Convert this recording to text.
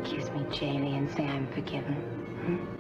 kiss me, Jaylee, and say I'm forgiven. Hmm?